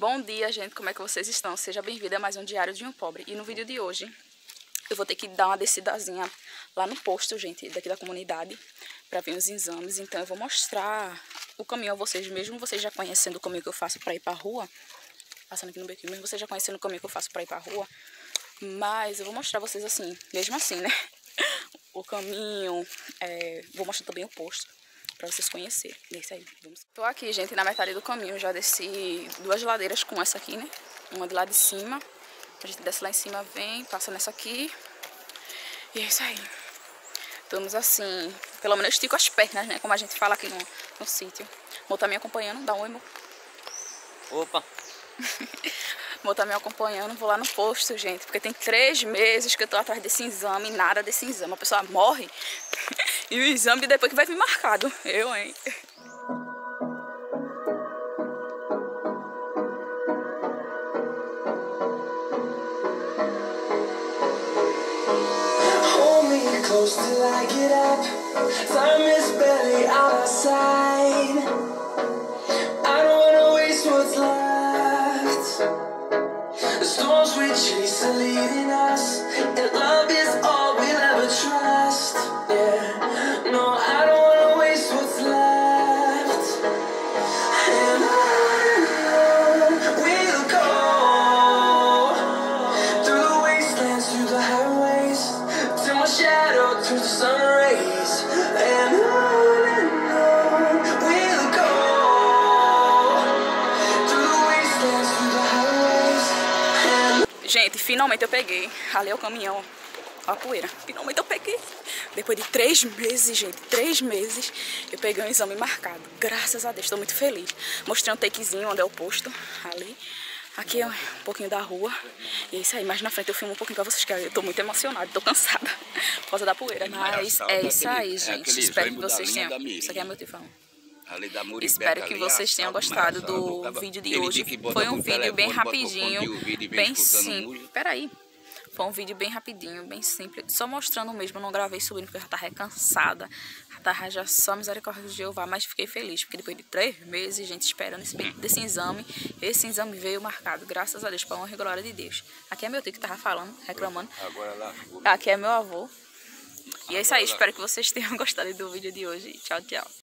Bom dia, gente, como é que vocês estão? Seja bem-vindo a mais um Diário de um Pobre. E no vídeo de hoje, eu vou ter que dar uma descidazinha lá no posto, gente, daqui da comunidade, para ver os exames. Então eu vou mostrar o caminho a vocês, mesmo vocês já conhecendo o caminho que eu faço para ir para a rua, passando aqui no bequinho, mesmo vocês já conhecendo o caminho que eu faço para ir para a rua, mas eu vou mostrar a vocês assim, mesmo assim, né? O caminho, vou mostrar também o posto, pra vocês conhecerem. É isso aí. Tô aqui, gente, na metade do caminho. Já desci 2 ladeiras com essa aqui, né? Uma de lá de cima. A gente desce lá em cima, vem, passa nessa aqui. E é isso aí. Estamos assim, pelo menos estico as pernas, né? Como a gente fala aqui no sítio. O Mo tá me acompanhando. Dá um oi, Mo. Opa! O Mo tá me acompanhando. Vou lá no posto, gente. Porque tem 3 meses que eu tô atrás desse exame. Nada desse exame. A pessoa morre. E o exame depois que vai vir marcado. Eu, hein? Hold me close till I get up. Time is barely on our side. I don't wanna waste what's left. The storms we chase are leading us, and love is all we'll ever trust. Yeah, no, I don't wanna waste what's left. And on we'll go, through the wastelands, through the highways, till my shadow turns to sun rays. And on we'll go, through the wastelands, through the highways. Gente, finalmente eu peguei. Ali é o caminhão. Olha a poeira. Finalmente eu peguei. Depois de 3 meses, gente, 3 meses, eu peguei um exame marcado. Graças a Deus, estou muito feliz. Mostrei um takezinho onde é o posto, ali. Aqui é um pouquinho da rua. E é isso aí, mais na frente eu filmo um pouquinho pra vocês, que eu tô muito emocionada, tô cansada por causa da poeira. Mas é isso aí, gente. Espero que vocês tenham... Isso aqui é meu tifão. Espero que vocês tenham gostado do vídeo de hoje. Foi um vídeo bem rapidinho, bem simples. Peraí. Foi um vídeo bem rapidinho, bem simples. Só mostrando mesmo, eu não gravei subindo porque eu já tava cansada. Já tava já só misericórdia de Jeová, mas fiquei feliz. Porque depois de 3 meses, gente, esperando esse exame veio marcado. Graças a Deus, para honra e glória de Deus. Aqui é meu tio que tava falando, reclamando. Aqui é meu avô. E é isso aí, espero que vocês tenham gostado do vídeo de hoje. Tchau, tchau.